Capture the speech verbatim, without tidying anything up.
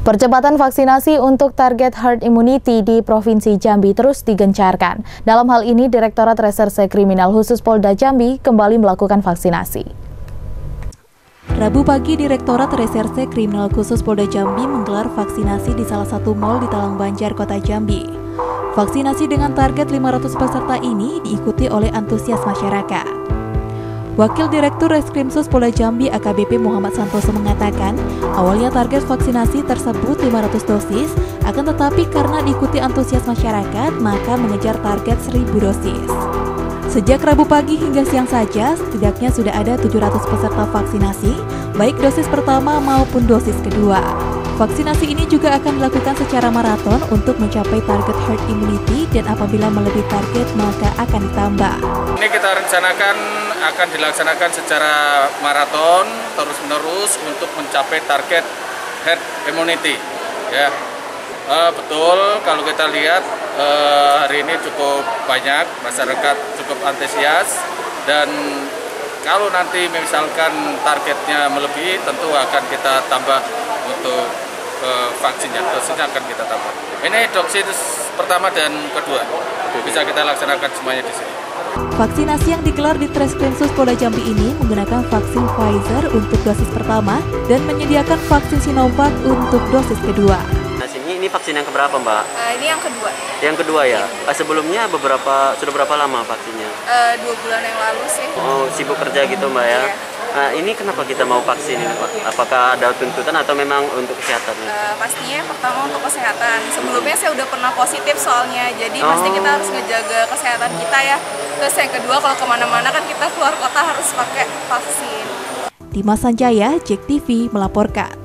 Percepatan vaksinasi untuk target herd immunity di Provinsi Jambi terus digencarkan. Dalam hal ini, Direktorat Reserse Kriminal Khusus Polda Jambi kembali melakukan vaksinasi. Rabu pagi, Direktorat Reserse Kriminal Khusus Polda Jambi menggelar vaksinasi di salah satu mal di Talang Banjar, Kota Jambi. Vaksinasi dengan target lima ratus peserta ini diikuti oleh antusias masyarakat. Wakil Direktur Reskrimsus Polda Jambi A K B P Muhammad Santoso mengatakan, awalnya target vaksinasi tersebut lima ratus dosis, akan tetapi karena diikuti antusias masyarakat, maka mengejar target seribu dosis. Sejak Rabu pagi hingga siang saja, setidaknya sudah ada tujuh ratus peserta vaksinasi, baik dosis pertama maupun dosis kedua. Vaksinasi ini juga akan dilakukan secara maraton untuk mencapai target herd immunity dan apabila melebihi target maka akan ditambah. Ini kita rencanakan akan dilaksanakan secara maraton terus-menerus untuk mencapai target herd immunity. Ya, e, betul kalau kita lihat e, hari ini cukup banyak masyarakat cukup antusias dan kalau nanti misalkan targetnya melebihi tentu akan kita tambah untuk Uh, vaksinnya, dosisnya akan kita tambah. Ini dosis pertama dan kedua bisa kita laksanakan semuanya di sini. Vaksinasi yang digelar di Treskrimsus Polda Jambi ini menggunakan vaksin Pfizer untuk dosis pertama dan menyediakan vaksin Sinovac untuk dosis kedua. Nah, ini, ini vaksin yang keberapa, Mbak? Uh, ini yang kedua. Yang kedua ya. Uh, sebelumnya beberapa sudah berapa lama vaksinnya? Uh, dua bulan yang lalu sih. Oh, sibuk kerja gitu, Mbak ya? Iya. Nah, ini kenapa kita mau vaksin ini, Pak? Apakah ada tuntutan atau memang untuk kesehatan? Uh, pastinya pertama untuk kesehatan. Sebelumnya saya udah pernah positif soalnya, jadi oh. pasti kita harus ngejaga kesehatan kita ya. Terus yang kedua, kalau kemana-mana kan kita keluar kota harus pakai vaksin. Dimas Sanjaya, J E K T V melaporkan.